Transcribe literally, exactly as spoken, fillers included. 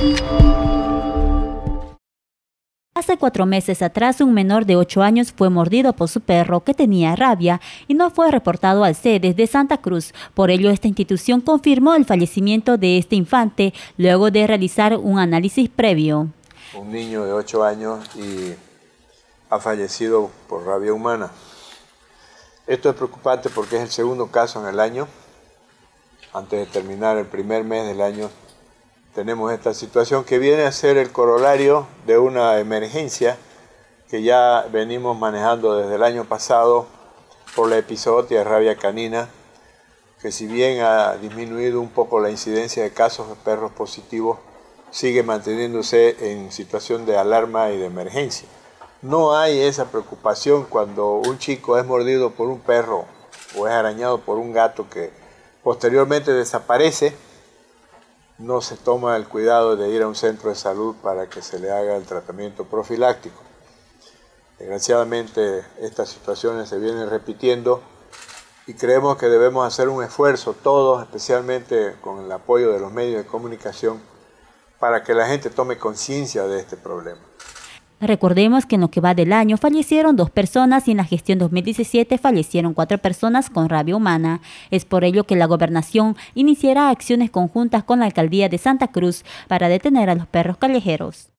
Hace cuatro meses atrás, un menor de ocho años fue mordido por su perro que tenía rabia y no fue reportado al C E D E S de Santa Cruz. Por ello, esta institución confirmó el fallecimiento de este infante luego de realizar un análisis previo. Un niño de ocho años y ha fallecido por rabia humana. Esto es preocupante porque es el segundo caso en el año. Antes de terminar el primer mes del año, tenemos esta situación que viene a ser el corolario de una emergencia que ya venimos manejando desde el año pasado por la epizootia de rabia canina, que si bien ha disminuido un poco la incidencia de casos de perros positivos, sigue manteniéndose en situación de alarma y de emergencia. No hay esa preocupación cuando un chico es mordido por un perro o es arañado por un gato que posteriormente desaparece. No se toma el cuidado de ir a un centro de salud para que se le haga el tratamiento profiláctico. Desgraciadamente estas situaciones se vienen repitiendo y creemos que debemos hacer un esfuerzo todos, especialmente con el apoyo de los medios de comunicación, para que la gente tome conciencia de este problema. Recordemos que en lo que va del año fallecieron dos personas y en la gestión dos mil diecisiete fallecieron cuatro personas con rabia humana. Es por ello que la gobernación iniciará acciones conjuntas con la alcaldía de Santa Cruz para detener a los perros callejeros.